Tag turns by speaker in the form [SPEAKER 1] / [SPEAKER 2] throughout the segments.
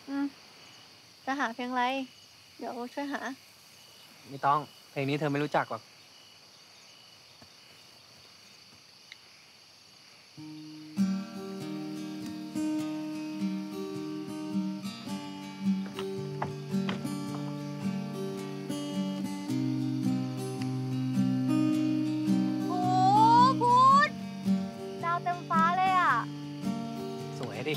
[SPEAKER 1] อืมจะหาเพลงอะไรเดี๋ยวช่วยหา
[SPEAKER 2] ไม่ต้องเพลงนี้เธอไม่รู้จักหรอก
[SPEAKER 1] โอ้พุธดาวเต็มฟ้าเลยอ่ะ
[SPEAKER 2] สวยดิ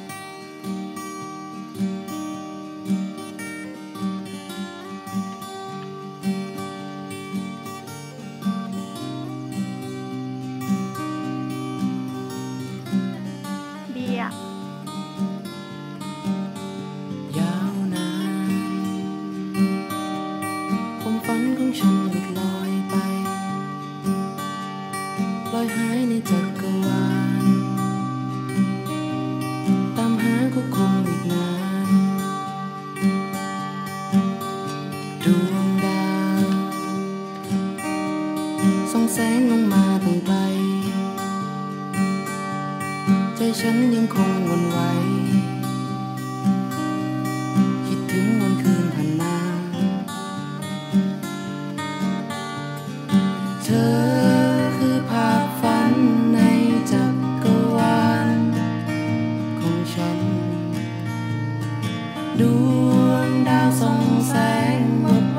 [SPEAKER 1] ดีอ่ะ
[SPEAKER 3] ยาวนานความฝันของฉันหลุดลอยไปลอยหายในจักรวาลตามหาก็คงอีกนานดวงดาวส่องแสงลงมาตั้งไกลใจฉันยังคงหวั่นไหวคิดถึงวันคืนผ่านมาเธอคือภาพฝันในจักรวาลของฉันดวงดาวส่องแสงวับ